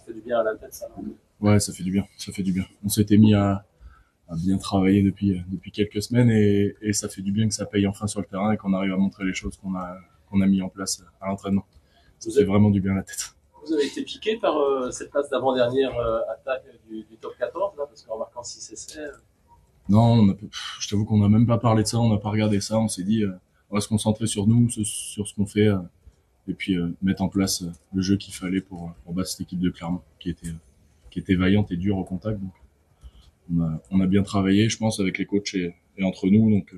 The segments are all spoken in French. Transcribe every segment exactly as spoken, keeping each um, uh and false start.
fait du bien à la tête, ça. Non? Ouais, ça fait du bien, ça fait du bien. On s'était mis à, à bien travailler depuis depuis quelques semaines et, et ça fait du bien que ça paye enfin sur le terrain et qu'on arrive à montrer les choses qu'on a qu'on a mis en place à l'entraînement. Ça Vous fait avez, vraiment du bien à la tête. vous avez été piqué par euh, cette place d'avant-dernière euh, attaque du, du top quatorze, là, parce qu'en marquant six essais. euh, Non, on a, je t'avoue qu'on n'a même pas parlé de ça, on n'a pas regardé ça. On s'est dit, euh, on va se concentrer sur nous, sur ce qu'on fait, euh, et puis euh, mettre en place euh, le jeu qu'il fallait pour, pour battre cette équipe de Clermont, qui était, euh, qui était vaillante et dure au contact. Donc, on a, on a bien travaillé, je pense, avec les coachs et, et entre nous. Donc, euh,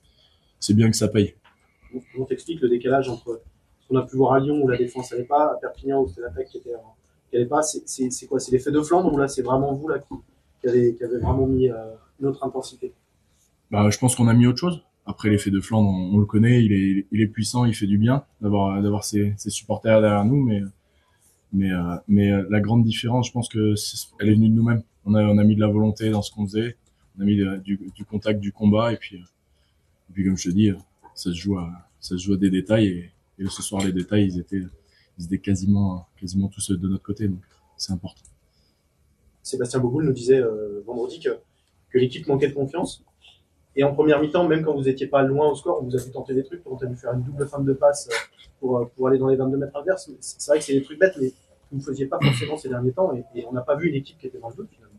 c'est bien que ça paye. On t'explique le décalage entre ce qu'on a pu voir à Lyon où la défense n'allait pas, à Perpignan où c'était l'attaque qui était qui allait pas. C'est, c'est, c'est quoi? C'est l'effet de Flandre ou là c'est vraiment vous là qui, qui, avez, qui avez vraiment mis euh, une autre intensité? Bah, je pense qu'on a mis autre chose. Après, l'effet de Flandre, on, on le connaît, il est, il est puissant, il fait du bien d'avoir, d'avoir ses, ses supporters derrière nous, mais, mais, euh, mais euh, la grande différence, je pense que c'est, elle est venue de nous-mêmes. On a, on a mis de la volonté dans ce qu'on faisait, on a mis de, du, du contact, du combat, et puis, euh, et puis comme je te dis, ça se joue à, ça se joue à des détails, et, et ce soir, les détails, ils étaient, ils étaient quasiment, quasiment tous de notre côté, donc c'est important. Sébastien Bogoul nous disait euh, vendredi que, que l'équipe manquait de confiance. Et en première mi-temps, même quand vous n'étiez pas loin au score, on vous a vu tenter des trucs, on a dû faire une double fin de passe pour, pour aller dans les vingt-deux mètres adverses. C'est vrai que c'est des trucs bêtes, mais vous ne faisiez pas forcément ces derniers temps, et, et on n'a pas vu une équipe qui était dans le jeu finalement.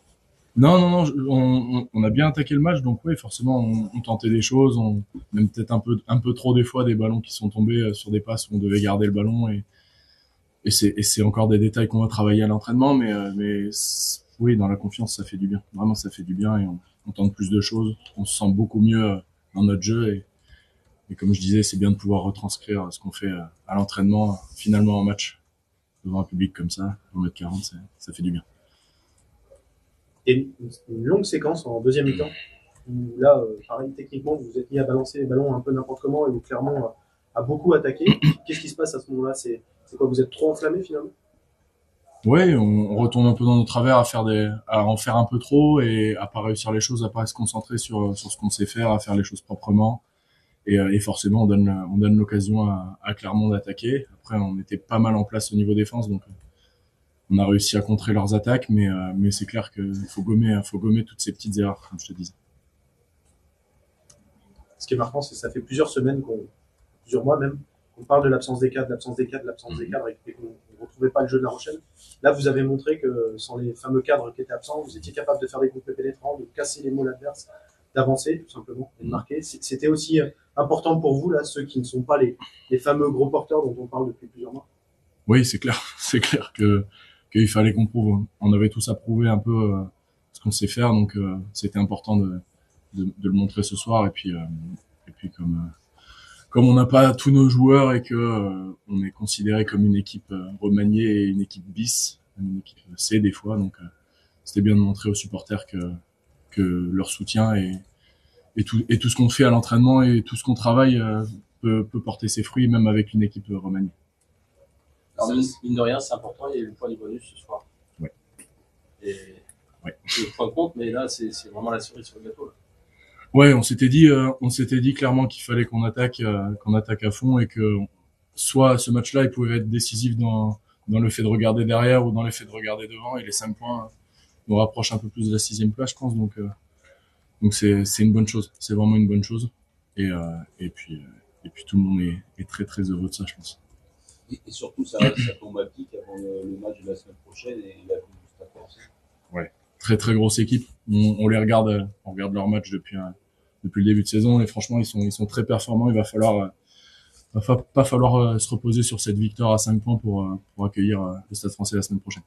Non, non, non, on, on a bien attaqué le match, donc oui, forcément, on, on tentait des choses, on, même peut-être un peu, un peu trop des fois, des ballons qui sont tombés sur des passes où on devait garder le ballon, et, et c'est, et c'est encore des détails qu'on va travailler à l'entraînement, mais, mais oui, dans la confiance, ça fait du bien. Vraiment, ça fait du bien, et on, on tente plus de choses, on se sent beaucoup mieux dans notre jeu, et, et comme je disais, c'est bien de pouvoir retranscrire ce qu'on fait à l'entraînement, finalement en match, devant un public comme ça, en mètre quarante, ça, ça fait du bien. Et une, une longue séquence en deuxième mi-temps où là, euh, pareil, techniquement, vous vous êtes mis à balancer les ballons un peu n'importe comment et vous Clermont a, a beaucoup attaqué. Qu'est-ce qui se passe à ce moment-là? C'est, c'est quoi? Vous êtes trop enflammé finalement? Ouais, on, on retourne un peu dans nos travers à faire des, à en faire un peu trop et à pas réussir les choses, à pas se concentrer sur sur ce qu'on sait faire, à faire les choses proprement. Et, et forcément, on donne on donne l'occasion à, à Clermont d'attaquer. Après, on était pas mal en place au niveau défense, donc on a réussi à contrer leurs attaques, mais mais c'est clair qu'il faut gommer, faut gommer toutes ces petites erreurs, comme je te disais. Ce qui est marquant, c'est que ça fait plusieurs semaines, qu'on, plusieurs mois même, qu'on parle de l'absence des cadres, de l'absence des cadres, de l'absence des cadres, et qu'on ne retrouvait pas le jeu de La Rochelle. Là, vous avez montré que sans les fameux cadres qui étaient absents, vous étiez capable de faire des groupes pénétrants, de casser les mots adverses, d'avancer, tout simplement, et de marquer. C'était aussi important pour vous, là, ceux qui ne sont pas les, les fameux gros porteurs dont on parle depuis plusieurs mois? Oui, c'est clair. C'est clair que qu'il fallait qu'on prouve. On avait tous à prouver un peu euh, ce qu'on sait faire, donc euh, c'était important de, de, de le montrer ce soir. Et puis, euh, et puis comme euh, comme on n'a pas tous nos joueurs et que euh, on est considéré comme une équipe euh, remaniée et une équipe bis, une équipe C des fois, donc euh, c'était bien de montrer aux supporters que que leur soutien et et tout et tout ce qu'on fait à l'entraînement et tout ce qu'on travaille euh, peut, peut porter ses fruits même avec une équipe remaniée. Alors, mine de rien, c'est important, il y a eu le point du bonus ce soir. Ouais. Et ouais. le point compte, mais là, c'est, c'est vraiment la cerise sur le gâteau. Là. Ouais, on s'était dit, euh, on s'était dit clairement qu'il fallait qu'on attaque, euh, qu'on attaque à fond et que soit ce match-là, il pouvait être décisif dans dans le fait de regarder derrière ou dans le fait de regarder devant, et les cinq points nous rapprochent un peu plus de la sixième place, je pense. Donc euh, donc c'est c'est une bonne chose, c'est vraiment une bonne chose. Et euh, et puis euh, et puis tout le monde est, est très très heureux de ça, je pense. Et, et surtout, ça, ça tombe à pic avant le, le match de la semaine prochaine et la Coupe du Stade français. Ouais, très très grosse équipe. On, on les regarde, on regarde leur match depuis un, depuis le début de saison et franchement ils sont ils sont très performants. Il va falloir va fa- pas falloir euh, se reposer sur cette victoire à cinq points pour euh, pour accueillir euh, le Stade Français la semaine prochaine.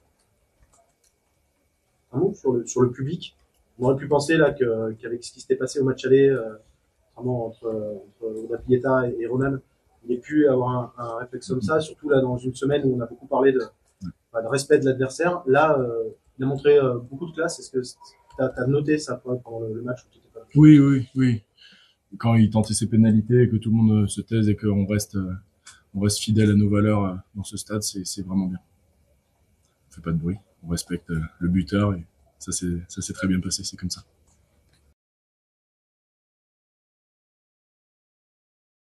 Un mot sur le sur le public. On aurait pu penser là que, qu'avec ce qui s'était passé au match aller, euh, vraiment entre entre Oda Pieta et, et Ronan, il ait pu avoir un, un réflexe comme ça, surtout là dans une semaine où on a beaucoup parlé de, bah, de respect de l'adversaire. Là, euh, il a montré euh, beaucoup de classe. Est-ce que tu as noté ça pendant le, le match où tu étais pas là? Oui, oui, oui. Quand il tentait ses pénalités et que tout le monde se taise et qu'on reste, on reste fidèle à nos valeurs dans ce stade, c'est, c'est vraiment bien. On fait pas de bruit, on respecte le buteur et ça c'est, ça s'est très bien passé, c'est comme ça.